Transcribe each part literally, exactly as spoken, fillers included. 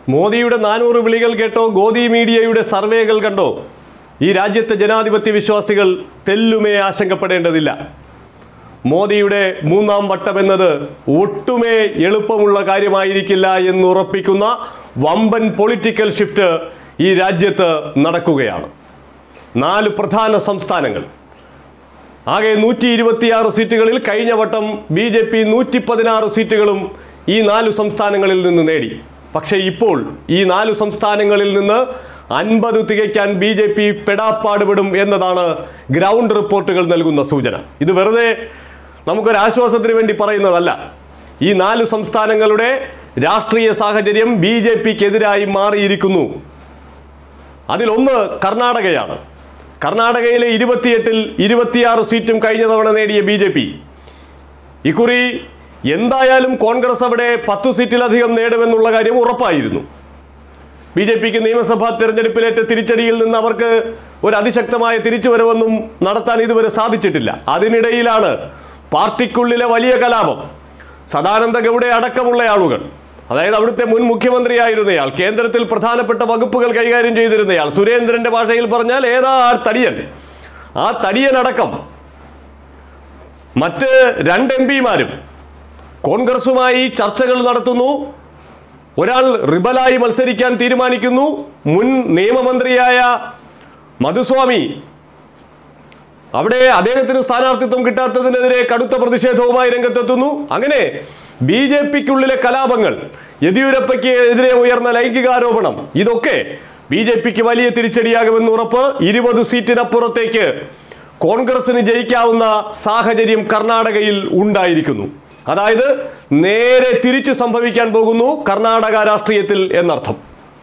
മോദിയുടെ നാനൂറ് വിളികൾ കേട്ടോ, ഗോദി മീഡിയയുടെ സർവേകൾ കണ്ടോ, ഈ രാജ്യത്തെ ജനാധിപത്യ വിശ്വാസികൾ തെല്ലുമേ ആശങ്കപ്പെടേണ്ടതില്ല. മോദിയുടെ മൂന്നാം വട്ടമെന്നത് ഒട്ടുമേ എളുപ്പമുള്ള കാര്യമായിരിക്കില്ല എന്നുറപ്പിക്കുന്ന വമ്പൻ പൊളിറ്റിക്കൽ ഷിഫ്റ്റ് ഈ രാജ്യത്ത് നടക്കുകയാണ്. നാല് പ്രധാന സംസ്ഥാനങ്ങൾ, ആകെ നൂറ്റി ഇരുപത്തിയാറ് സീറ്റുകളിൽ കഴിഞ്ഞ വട്ടം ബി ജെ പി നൂറ്റി പതിനാറ് സീറ്റുകളും ഈ നാലു സംസ്ഥാനങ്ങളിൽ നിന്ന് നേടി. പക്ഷേ ഇപ്പോൾ ഈ നാലു സംസ്ഥാനങ്ങളിൽ നിന്ന് അൻപത് തികയ്ക്കാൻ ബി ജെ പി പെടാപ്പാടുപെടും എന്നതാണ് ഗ്രൗണ്ട് റിപ്പോർട്ടുകൾ നൽകുന്ന സൂചന. ഇത് വെറുതെ നമുക്കൊരാശ്വാസത്തിന് വേണ്ടി പറയുന്നതല്ല. ഈ നാലു സംസ്ഥാനങ്ങളുടെ രാഷ്ട്രീയ സാഹചര്യം ബി ജെ പിക്കെതിരായി മാറിയിരിക്കുന്നു. അതിലൊന്ന് കർണാടകയാണ്. കർണാടകയിലെ ഇരുപത്തിയെട്ടിൽ ഇരുപത്തിയാറ് സീറ്റും കഴിഞ്ഞ തവണ നേടിയ ബി ജെ പി ഇക്കുറി എന്തായാലും കോൺഗ്രസ് അവിടെ പത്തു സീറ്റിലധികം നേടുമെന്നുള്ള കാര്യം ഉറപ്പായിരുന്നു. ബി ജെ പിക്ക് നിയമസഭാ തെരഞ്ഞെടുപ്പിലേറ്റ തിരിച്ചടിയിൽ നിന്ന് അവർക്ക് ഒരു അതിശക്തമായ തിരിച്ചുവരവൊന്നും നടത്താൻ ഇതുവരെ സാധിച്ചിട്ടില്ല. അതിനിടയിലാണ് പാർട്ടിക്കുള്ളിലെ വലിയ കലാപം. സദാനന്ദ ഗൗഡ അടക്കമുള്ള ആളുകൾ, അതായത് അവിടുത്തെ മുൻ മുഖ്യമന്ത്രിയായിരുന്നയാൾ, കേന്ദ്രത്തിൽ പ്രധാനപ്പെട്ട വകുപ്പുകൾ കൈകാര്യം ചെയ്തിരുന്നയാൾ, സുരേന്ദ്രന്റെ ഭാഷയിൽ പറഞ്ഞാൽ ഏതാ ആ തടിയൻ, ആ തടിയനടക്കം മറ്റ് രണ്ട് എം പിമാരും കോൺഗ്രസുമായി ചർച്ചകൾ നടത്തുന്നു. ഒരാൾ റിബലായി മത്സരിക്കാൻ തീരുമാനിക്കുന്നു. മുൻ നിയമമന്ത്രിയായ മധുസ്വാമി അവിടെ അദ്ദേഹത്തിന് സ്ഥാനാർത്ഥിത്വം കിട്ടാത്തതിനെതിരെ കടുത്ത പ്രതിഷേധവുമായി രംഗത്തെത്തുന്നു. അങ്ങനെ ബി ജെ പിക്കുള്ളിലെ കലാപങ്ങൾ, യെദ്യൂരപ്പയ്ക്ക് എതിരെ ഉയർന്ന ലൈംഗികാരോപണം, ഇതൊക്കെ ബി ജെ പിക്ക് വലിയ തിരിച്ചടിയാകുമെന്ന് ഉറപ്പ്. ഇരുപത് സീറ്റിനപ്പുറത്തേക്ക് കോൺഗ്രസിന് ജയിക്കാവുന്ന സാഹചര്യം കർണാടകയിൽ ഉണ്ടായിരിക്കുന്നു. അതായത് നേരെ തിരിച്ചു സംഭവിക്കാൻ പോകുന്നു കർണാടക രാഷ്ട്രീയത്തിൽ എന്നർത്ഥം.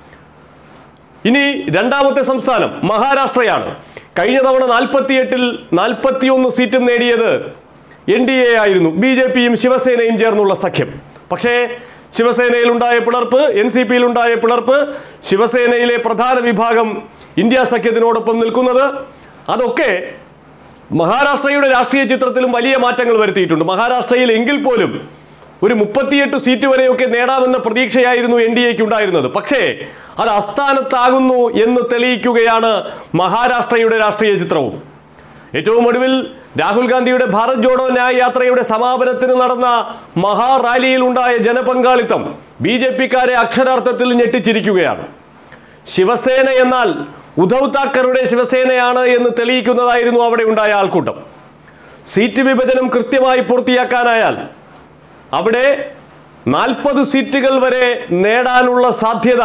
ഇനി രണ്ടാമത്തെ സംസ്ഥാനം മഹാരാഷ്ട്രയാണ്. കഴിഞ്ഞ തവണ നാൽപ്പത്തിയെട്ടിൽ നാൽപ്പത്തിയൊന്ന് സീറ്റും നേടിയത് എൻ ഡി എ ആയിരുന്നു, ബി ജെ പിയും ശിവസേനയും ചേർന്നുള്ള സഖ്യം. പക്ഷേ ശിവസേനയിൽ ഉണ്ടായ പിളർപ്പ്, എൻ സി പിയിൽ ഉണ്ടായ പിളർപ്പ്, ശിവസേനയിലെ പ്രധാന വിഭാഗം ഇന്ത്യ സഖ്യത്തിനോടൊപ്പം നിൽക്കുന്നത്, അതൊക്കെ മഹാരാഷ്ട്രയുടെ രാഷ്ട്രീയ ചിത്രത്തിലും വലിയ മാറ്റങ്ങൾ വരുത്തിയിട്ടുണ്ട്. മഹാരാഷ്ട്രയിൽ എങ്കിൽ പോലും ഒരു മുപ്പത്തിയെട്ട് സീറ്റ് വരെയൊക്കെ നേടാമെന്ന പ്രതീക്ഷയായിരുന്നു എൻ ഡി എക്ക് ഉണ്ടായിരുന്നത്. പക്ഷേ അത് അസ്ഥാനത്താകുന്നു എന്ന് തെളിയിക്കുകയാണ് മഹാരാഷ്ട്രയുടെ രാഷ്ട്രീയ ചിത്രവും. ഏറ്റവും ഒടുവിൽ രാഹുൽ ഗാന്ധിയുടെ ഭാരത് ജോഡോ ന്യായ് യാത്രയുടെ സമാപനത്തിന് നടന്ന മഹാറാലിയിൽ ഉണ്ടായ ജനപങ്കാളിത്തം ബി ജെ പിക്കാരെ അക്ഷരാർത്ഥത്തിൽ ഞെട്ടിച്ചിരിക്കുകയാണ്. ശിവസേന എന്നാൽ ഉദ്ധവ് താക്കറുടെ ശിവസേനയാണ് എന്ന് തെളിയിക്കുന്നതായിരുന്നു അവിടെ ഉണ്ടായ ആൾക്കൂട്ടം. സീറ്റ് വിഭജനം കൃത്യമായി പൂർത്തിയാക്കാനായാൽ അവിടെ നാൽപ്പത് സീറ്റുകൾ വരെ നേടാനുള്ള സാധ്യത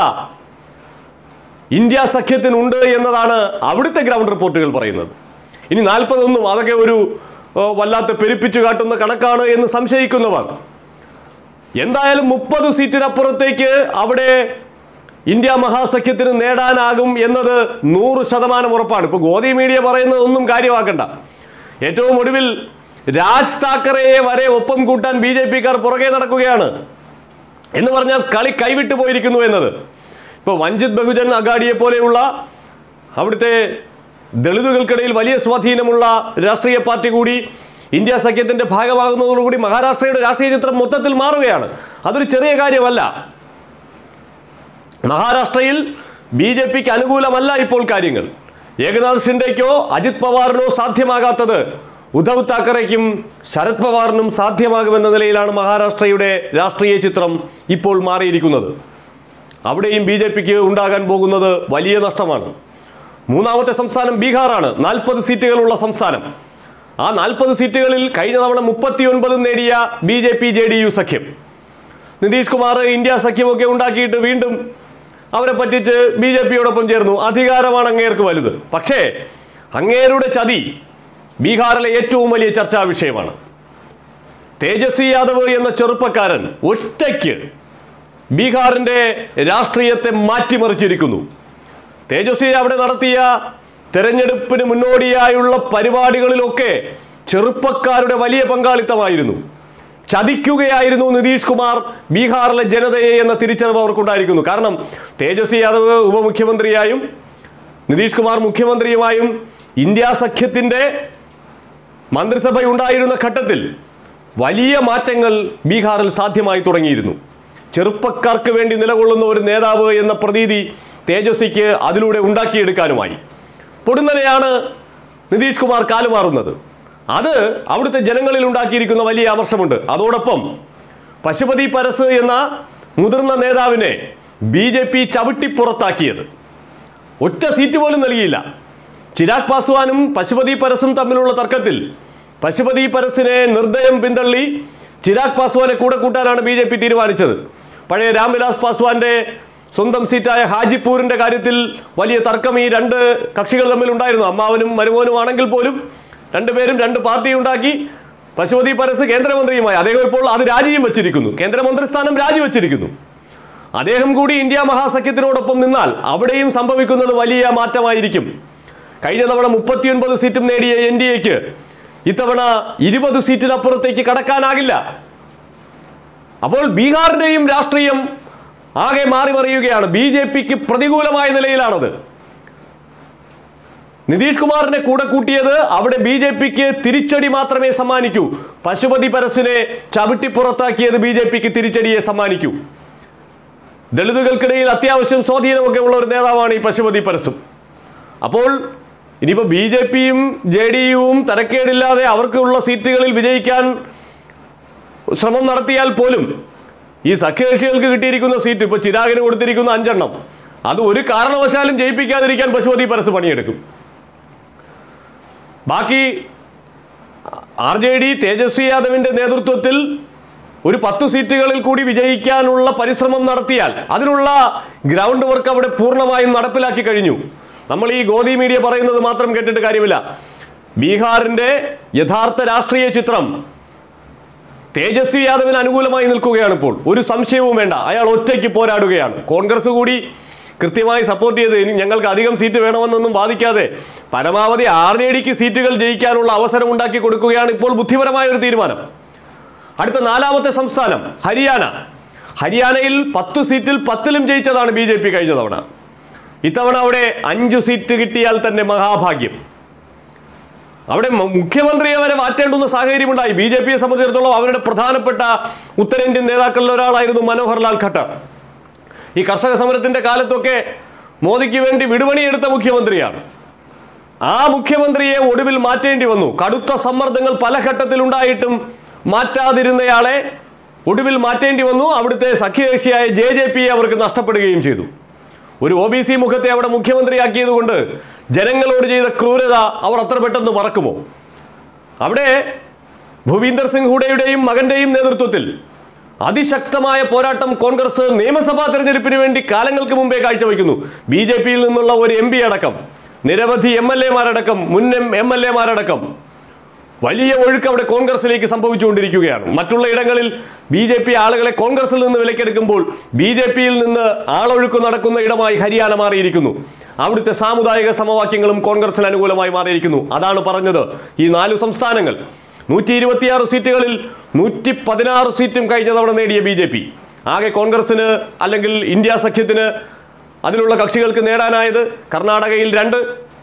ഇന്ത്യ സഖ്യത്തിനുണ്ട് എന്നതാണ് അവിടുത്തെ ഗ്രൗണ്ട് റിപ്പോർട്ടുകൾ പറയുന്നത്. ഇനി നാൽപ്പതൊന്നും അതൊക്കെ ഒരു വല്ലാത്ത പെരുപ്പിച്ചു കാട്ടുന്ന കണക്കാണ് എന്ന് സംശയിക്കുന്നവർ, എന്തായാലും മുപ്പത് സീറ്റിനപ്പുറത്തേക്ക് അവിടെ ഇന്ത്യ മഹാസഖ്യത്തിന് നേടാനാകും എന്നത് നൂറ് ശതമാനം ഉറപ്പാണ്. ഇപ്പോൾ ഗോദി മീഡിയ പറയുന്നതൊന്നും കാര്യമാക്കണ്ട. ഏറ്റവും ഒടുവിൽ രാജ് താക്കറെയെ വരെ ഒപ്പം കൂട്ടാൻ ബി ജെ പിക്കാർ പുറകെ നടക്കുകയാണ് എന്ന് പറഞ്ഞാൽ കളി കൈവിട്ടു പോയിരിക്കുന്നു എന്നത്. ഇപ്പോൾ വഞ്ചിത് ബഹുജൻ അഗാഡിയെ പോലെയുള്ള അവിടുത്തെ ദളിതുകൾക്കിടയിൽ വലിയ സ്വാധീനമുള്ള രാഷ്ട്രീയ പാർട്ടി കൂടി ഇന്ത്യ സഖ്യത്തിന്റെ ഭാഗമാകുന്നതോടുകൂടി മഹാരാഷ്ട്രയുടെ രാഷ്ട്രീയ ചിത്രം മൊത്തത്തിൽ മാറുകയാണ്. അതൊരു ചെറിയ കാര്യമല്ല. മഹാരാഷ്ട്രയിൽ ബി ജെ പിക്ക് അനുകൂലമല്ല ഇപ്പോൾ കാര്യങ്ങൾ. ഏകനാഥ് ഷിൻഡേക്കോ അജിത് പവാറിനോ സാധ്യമാകാത്തത് ഉദ്ധവ് താക്കറേക്കും ശരത് പവാറിനും സാധ്യമാകുമെന്ന നിലയിലാണ് മഹാരാഷ്ട്രയുടെ രാഷ്ട്രീയ ചിത്രം ഇപ്പോൾ മാറിയിരിക്കുന്നത്. അവിടെയും ബി ജെ പിക്ക് ഉണ്ടാകാൻ പോകുന്നത് വലിയ നഷ്ടമാണ്. മൂന്നാമത്തെ സംസ്ഥാനം ബീഹാറാണ്, നാൽപ്പത് സീറ്റുകളുള്ള സംസ്ഥാനം. ആ നാൽപ്പത് സീറ്റുകളിൽ കഴിഞ്ഞ തവണ മുപ്പത്തി ഒൻപതും നേടിയ B J P J D U സഖ്യം. നിതീഷ് കുമാർ ഇന്ത്യ സഖ്യമൊക്കെ ഉണ്ടാക്കിയിട്ട് വീണ്ടും അവരെ പറ്റിച്ച് ബി ജെ പിയോടൊപ്പം ചേർന്നു. അധികാരമാണ് അങ്ങേർക്ക് വലുത്. പക്ഷേ അങ്ങേരുടെ ചതി ബീഹാറിലെ ഏറ്റവും വലിയ ചർച്ചാ വിഷയമാണ്. തേജസ്വി യാദവ് എന്ന ചെറുപ്പക്കാരൻ ഒറ്റയ്ക്ക് ബീഹാറിന്റെ രാഷ്ട്രീയത്തെ മാറ്റിമറിച്ചിരിക്കുന്നു. തേജസ്വി അവിടെ നടത്തിയ തെരഞ്ഞെടുപ്പിന് മുന്നോടിയായുള്ള പരിപാടികളിലൊക്കെ ചെറുപ്പക്കാരുടെ വലിയ പങ്കാളിത്തമായിരുന്നു. ചതിക്കുകയായിരുന്നു നിതീഷ് കുമാർ ബീഹാറിലെ ജനതയെ എന്ന തിരിച്ചറിവ് അവർക്കുണ്ടായിരിക്കുന്നു. കാരണം തേജസ്വി യാദവ് ഉപമുഖ്യമന്ത്രിയായും നിതീഷ് കുമാർ മുഖ്യമന്ത്രിയുമായും ഇന്ത്യ സഖ്യത്തിന്റെ മന്ത്രിസഭ ഉണ്ടായിരുന്ന ഘട്ടത്തിൽ വലിയ മാറ്റങ്ങൾ ബീഹാറിൽ സാധ്യമായി തുടങ്ങിയിരുന്നു. ചെറുപ്പക്കാർക്ക് വേണ്ടി നിലകൊള്ളുന്ന ഒരു നേതാവ് എന്ന പ്രതീതി തേജസ്വിക്ക് അതിലൂടെ ഉണ്ടാക്കിയെടുക്കാനുമായി. പൊടുന്നനെയാണ് നിതീഷ് കുമാർ കാലുമാറുന്നത്. അത് അവിടുത്തെ ജനങ്ങളിൽ ഉണ്ടാക്കിയിരിക്കുന്ന വലിയ അമർഷമുണ്ട്. അതോടൊപ്പം പശുപതി പരസ് എന്ന മുതിർന്ന നേതാവിനെ ബി ജെ പി ചവിട്ടിപ്പുറത്താക്കിയത്, ഒറ്റ സീറ്റ് പോലും നൽകിയില്ല. ചിരാഗ് പാസ്വാനും പശുപതി പരസും തമ്മിലുള്ള തർക്കത്തിൽ പശുപതി പരസിനെ നിർദ്ദയം പിന്തള്ളി ചിരാഗ് പാസ്വാനെ കൂടെ കൂട്ടാനാണ് ബി ജെ പി തീരുമാനിച്ചത്. പഴയ രാംവിലാസ് പാസ്വാന്റെ സ്വന്തം സീറ്റായ ഹാജിപ്പൂരിന്റെ കാര്യത്തിൽ വലിയ തർക്കം ഈ രണ്ട് കക്ഷികൾ തമ്മിൽ ഉണ്ടായിരുന്നു. അമ്മാവനും മരുമോനും ആണെങ്കിൽ പോലും രണ്ടുപേരും രണ്ട് പാർട്ടി ഉണ്ടാക്കി. പശുപതി പരസ് കേന്ദ്രമന്ത്രിയുമായി, അദ്ദേഹം ഇപ്പോൾ അത് രാജിയും വെച്ചിരിക്കുന്നു, കേന്ദ്രമന്ത്രി സ്ഥാനം രാജിവെച്ചിരിക്കുന്നു. അദ്ദേഹം കൂടി ഇന്ത്യ മഹാസഖ്യത്തിനോടൊപ്പം നിന്നാൽ അവിടെയും സംഭവിക്കുന്നത് വലിയ മാറ്റമായിരിക്കും. കഴിഞ്ഞ തവണ മുപ്പത്തിയൊൻപത് സീറ്റും നേടിയ എൻ ഡി എക്ക് ഇത്തവണ ഇരുപത് സീറ്റിനപ്പുറത്തേക്ക് കടക്കാനാകില്ല. അപ്പോൾ ബീഹാറിന്റെയും രാഷ്ട്രീയം ആകെ മാറി മറിയുകയാണ്. ബി ജെ പിക്ക് പ്രതികൂലമായ നിലയിലാണത്. നിതീഷ് കുമാറിനെ കൂടെ കൂട്ടിയത് അവിടെ ബി ജെ പിക്ക് തിരിച്ചടി മാത്രമേ സമ്മാനിക്കൂ. പശുപതി പരസിനെ ചവിട്ടി പുറത്താക്കിയത് ബി ജെ പിക്ക് തിരിച്ചടിയെ സമ്മാനിക്കൂ. ദളിതുകൾക്കിടയിൽ അത്യാവശ്യം സ്വാധീനമൊക്കെ ഉള്ള ഒരു നേതാവാണ് ഈ പശുപതി പരസും. അപ്പോൾ ഇനിയിപ്പോൾ ബി ജെ പിയും ജെ ഡി യുവും തരക്കേടില്ലാതെ അവർക്കുള്ള സീറ്റുകളിൽ വിജയിക്കാൻ ശ്രമം നടത്തിയാൽ പോലും ഈ സഖ്യകക്ഷികൾക്ക് കിട്ടിയിരിക്കുന്ന സീറ്റ്, ഇപ്പോൾ ചിരാഗിന് കൊടുത്തിരിക്കുന്ന അഞ്ചെണ്ണം, അത് ഒരു കാരണവശാലും ജയിപ്പിക്കാതിരിക്കാൻ പശുപതി പരസ് പണിയെടുക്കും. ബാക്കി ആർ ജെ ഡി തേജസ്വി യാദവിന്റെ നേതൃത്വത്തിൽ ഒരു പത്ത് സീറ്റുകളിൽ കൂടി വിജയിക്കാനുള്ള പരിശ്രമം നടത്തിയാൽ അതിനുള്ള ഗ്രൗണ്ട് വർക്ക് അവിടെ പൂർണ്ണമായും നടപ്പിലാക്കി കഴിഞ്ഞു. നമ്മൾ ഈ ഗോദി മീഡിയ പറയുന്നത് മാത്രം കേട്ടിട്ട് കാര്യമില്ല. ബീഹാറിന്റെ യഥാർത്ഥ രാഷ്ട്രീയ ചിത്രം തേജസ്വി യാദവിന് അനുകൂലമായി നിൽക്കുകയാണ്. ഇപ്പോൾ ഒരു സംശയവും വേണ്ട, അയാൾ ഒറ്റയ്ക്ക് പോരാടുകയാണ്. കോൺഗ്രസ് കൂടി കൃത്യമായി സപ്പോർട്ട് ചെയ്ത് ഇനി ഞങ്ങൾക്ക് അധികം സീറ്റ് വേണമെന്നൊന്നും വാദിക്കാതെ പരമാവധി ആർ ജെ ഡിക്ക് സീറ്റുകൾ ജയിക്കാനുള്ള അവസരം ഉണ്ടാക്കി കൊടുക്കുകയാണ് ഇപ്പോൾ ബുദ്ധിപരമായ ഒരു തീരുമാനം. അടുത്ത നാലാമത്തെ സംസ്ഥാനം ഹരിയാന. ഹരിയാനയിൽ പത്ത് സീറ്റിൽ പത്തിലും ജയിച്ചതാണ് ബി ജെ പി കഴിഞ്ഞ തവണ. ഇത്തവണ അവിടെ അഞ്ചു സീറ്റ് കിട്ടിയാൽ തന്നെ മഹാഭാഗ്യം. അവിടെ മുഖ്യമന്ത്രിയെ വരെ മാറ്റേണ്ടുന്ന സാഹചര്യമുണ്ടായി. ബി ജെ പിയെ സംബന്ധിച്ചിടത്തോളം അവരുടെ പ്രധാനപ്പെട്ട ഉത്തരേന്ത്യൻ നേതാക്കളിൽ ഒരാളായിരുന്നു മനോഹർ ലാൽ ഖട്ടർ. ഈ കർഷക സമരത്തിന്റെ കാലത്തൊക്കെ മോദിക്ക് വേണ്ടി വിടുപണിയെടുത്ത മുഖ്യമന്ത്രിയാണ്. ആ മുഖ്യമന്ത്രിയെ ഒടുവിൽ മാറ്റേണ്ടി വന്നു. കടുത്ത സമ്മർദ്ദങ്ങൾ പല ഘട്ടത്തിലുണ്ടായിട്ടും മാറ്റാതിരുന്നയാളെ ഒടുവിൽ മാറ്റേണ്ടി വന്നു. അവിടുത്തെ സഖ്യകക്ഷിയായ ജെ ജെ പിയെ അവർക്ക് നഷ്ടപ്പെടുകയും ചെയ്തു. ഒരു ഒ ബി സി മുഖത്തെ അവിടെ മുഖ്യമന്ത്രിയാക്കിയത് കൊണ്ട് ജനങ്ങളോട് ചെയ്ത ക്രൂരത അവർ അത്ര പെട്ടെന്ന് മറക്കുമോ? അവിടെ ഭൂപീന്ദർ സിംഗ് ഹൂഡയുടെയും മകന്റെയും നേതൃത്വത്തിൽ അതിശക്തമായ പോരാട്ടം കോൺഗ്രസ് നിയമസഭാ തെരഞ്ഞെടുപ്പിന് വേണ്ടി കാലങ്ങൾക്ക് മുമ്പേ കാഴ്ചവെക്കുന്നു. ബി ജെ പിയിൽ നിന്നുള്ള ഒരു എം പി അടക്കം, നിരവധി എം എൽ എമാരടക്കം, മുൻ എം എൽ എമാരടക്കം വലിയ ഒഴുക്ക് അവിടെ കോൺഗ്രസിലേക്ക് സംഭവിച്ചുകൊണ്ടിരിക്കുകയാണ്. മറ്റുള്ള ഇടങ്ങളിൽ ബി ജെ പി ആളുകളെ കോൺഗ്രസിൽ നിന്ന് വിലക്കെടുക്കുമ്പോൾ ബി ജെ പിയിൽ നിന്ന് ആളൊഴുക്ക് നടക്കുന്ന ഇടമായി ഹരിയാന മാറിയിരിക്കുന്നു. അവിടുത്തെ സാമുദായിക സമവാക്യങ്ങളും കോൺഗ്രസിന് അനുകൂലമായി മാറിയിരിക്കുന്നു. അതാണ് പറഞ്ഞത്, ഈ നാലു സംസ്ഥാനങ്ങൾ നൂറ്റി ഇരുപത്തിയാറ് സീറ്റുകളിൽ നൂറ്റി പതിനാറ് സീറ്റും കഴിഞ്ഞ തവണ നേടിയ ബി ജെ പി, ആകെ കോൺഗ്രസിന് അല്ലെങ്കിൽ ഇന്ത്യ സഖ്യത്തിന് അതിലുള്ള കക്ഷികൾക്ക് നേടാനായത് കർണാടകയിൽ രണ്ട്,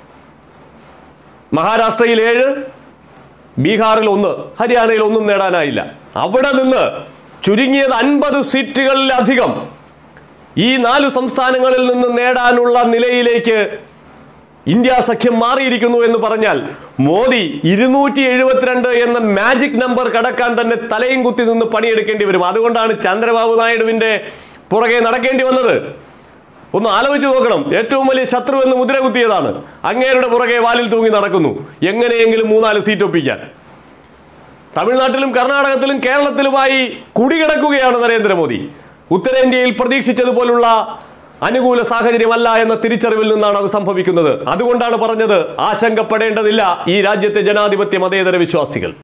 മഹാരാഷ്ട്രയിൽ ഏഴ്, ബീഹാറിൽ ഒന്ന്, ഹരിയാനയിൽ ഒന്നും നേടാനായില്ല. അവിടെ നിന്ന് ചുരുങ്ങിയത് അൻപത് സീറ്റുകളിലധികം ഈ നാലു സംസ്ഥാനങ്ങളിൽ നിന്ന് നേടാനുള്ള നിലയിലേക്ക് ഇന്ത്യ സഖ്യം മാറിയിരിക്കുന്നു എന്ന് പറഞ്ഞാൽ മോദി ഇരുന്നൂറ്റി എഴുപത്തിരണ്ട് എന്ന മാജിക് നമ്പർ കടക്കാൻ തന്നെ തലയും കുത്തി നിന്ന് പണിയെടുക്കേണ്ടി വരും. അതുകൊണ്ടാണ് ചന്ദ്രബാബു നായിഡുവിന്റെ പുറകെ നടക്കേണ്ടി വന്നത്. ഒന്ന് ആലോചിച്ച് നോക്കണം. ഏറ്റവും വലിയ ശത്രു എന്ന് മുദ്ര കുത്തിയതാണ്. അങ്ങേരുടെ പുറകെ വാലിൽ തൂങ്ങി നടക്കുന്നു എങ്ങനെയെങ്കിലും മൂന്നാല് സീറ്റ് ഒപ്പിക്കാൻ. തമിഴ്നാട്ടിലും കർണാടകത്തിലും കേരളത്തിലുമായി കുടികിടക്കുകയാണ് നരേന്ദ്രമോദി. ഉത്തരേന്ത്യയിൽ പ്രതീക്ഷിച്ചതുപോലുള്ള അനുകൂല സാഹചര്യമല്ല എന്ന തിരിച്ചറിവിൽ നിന്നാണ് അത് സംഭവിക്കുന്നത്. അതുകൊണ്ടാണ് പറഞ്ഞത്, ആശങ്കപ്പെടേണ്ടതില്ല ഈ രാജ്യത്തെ ജനാധിപത്യ മതേതര വിശ്വാസികൾ.